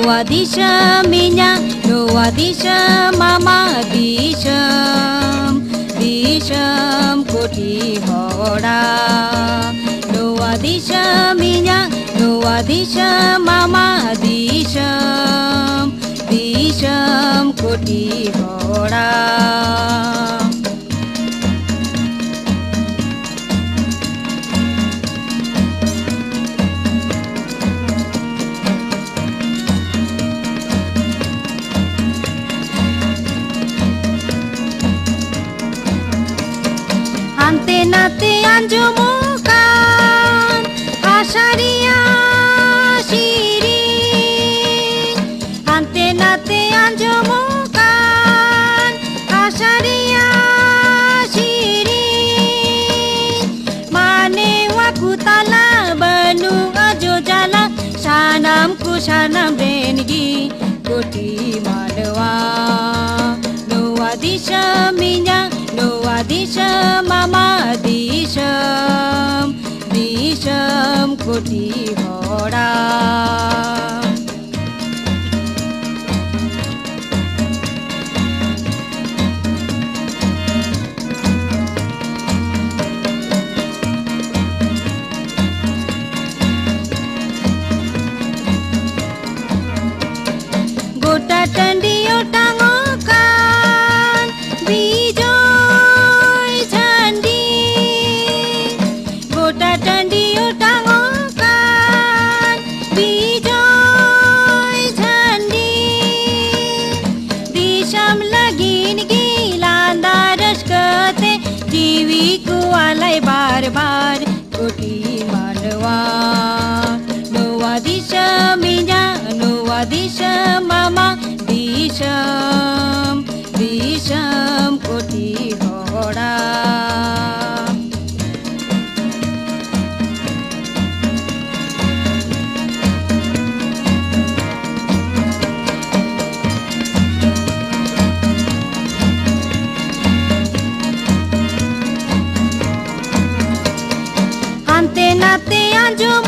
Nuwa disam minyak, nuwa disam mama disam, disam koti hora. Nuwa disam minyak, nuwa disam mama disam, disam koti hora. Ante nate anjumukan asaria siri. Ante nate anjumukan asaria siri. Mane waku tala banu ajo jala sanamku sanam dengi koti malwa. Nuwa disam minyak, nuwa disam mama disam, disam koti hora. Gota tandi utangokan bijoy candi. Gota tandi utangokan bijoy candi. Disam lagi gilan daras kate jiwiku alai bar-bar koti malwa. Nuwa disam minyak, nuwa disam mama disam, disam koti hora. Ante nate anjum